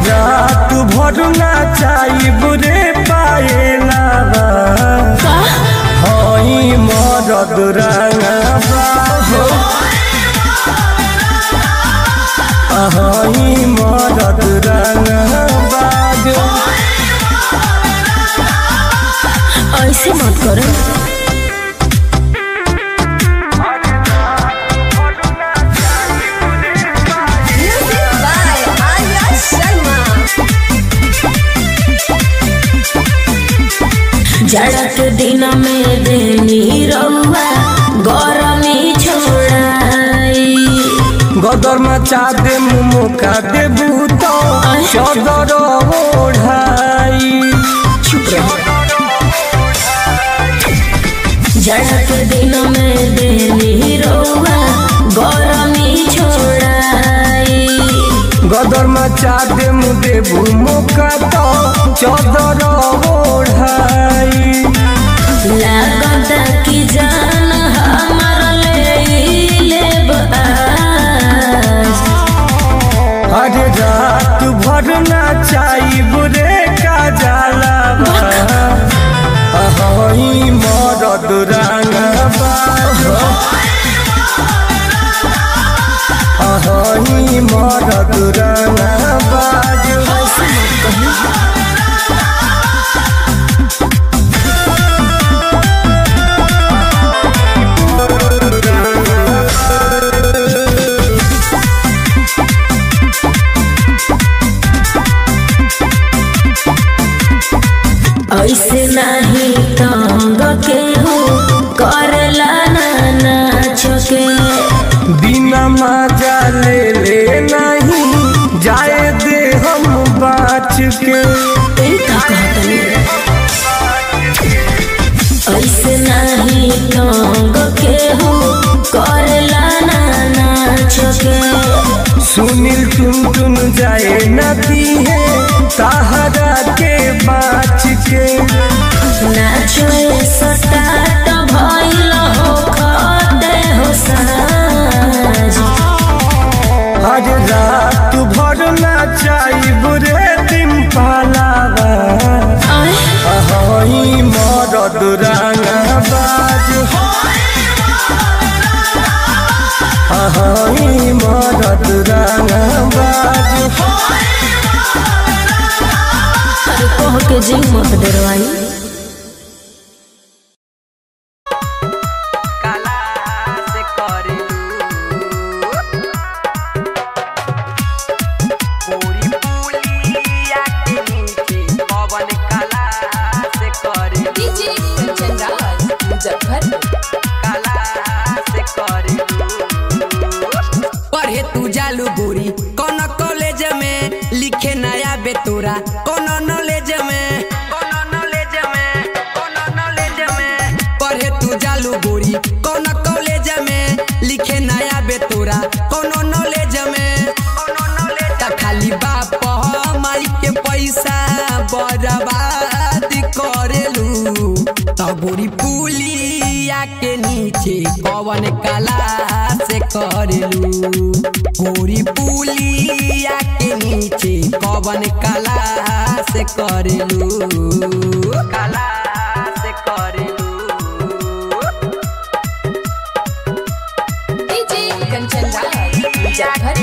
रात भर नाचाइब रे पायला हई मरद रंगबा हई मरद रंगबा ऐसे मत करो। जाड़ा के दिन में देनी रउआ गरमी छोड़ाई गदर मचा दे मुका दे भूतो चदर ओढ़ाई। जाड़ा के दिन में देनी रउआ गरमी छोड़ाई गदर मचा दे मुदे मुका तो चदर ओढ़ाई। लागता कि जान हमार लेब आज अरे रात भर नाचाइब रे काजला हई मरद रंगबा हई मरद रंगबा। ऐसे नहीं तंग के हो करला नाच के बिना मजा ले नहीं जाए दे हम बाच के। ऐसे नहीं तंग के हो करला नाच के सुनील टुन जाए नदी है सहारा के बाच के। नाचो सटाट भइल हो खदे हो साज हर रात भर नाचाइब रे डिम्पलावा हई मरद रंगबाज हई मरद रंगबाज। कह के जी मत डरवाई। पढ़े तू जालू गोरी कौन कॉलेज में लिखे नया बेतोरा कौन नॉलेज में पढ़े तू जालू गोरी कौन कॉलेज में लिखे नया बेतोरा कौन नॉलेज में खाली बाप माई के पैसा बर्बाद करेलू तो गोरी पुलिया के नीचे कौन कला से करेलू गोरी पुलिया के नीचे कौन कला से करेलू कला से करेलू। कंचन